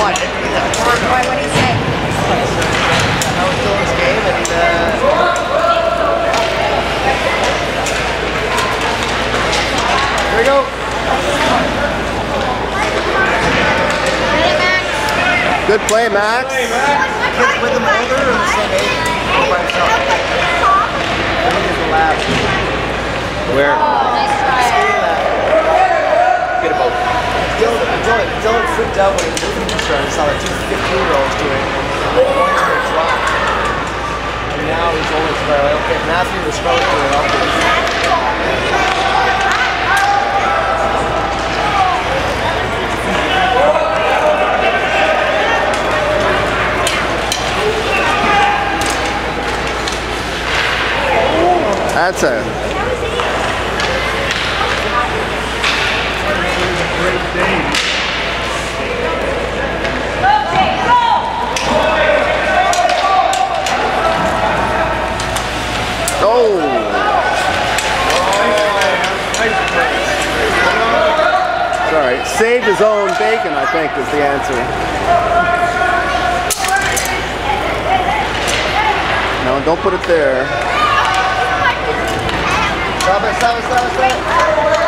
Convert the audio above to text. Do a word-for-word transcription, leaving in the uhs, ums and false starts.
Why? Why, what do you say? How was Dylan's game and uh... here we go. Good play, Max. Kids with him older or the same age? Or by himself? I think he's the lab. Where? Get a boat. Dylan, Dylan, Dylan freaked out when he moved started. He saw the two fifteen-year-olds doing it. The points were dropped. And now he's only like, okay, Matthew was supposed to do it. I'll do it. That's a great day. oh. Sorry, saved his own bacon, I think, is the answer. No, don't put it there. Stop it, stop it, stop it, stop it.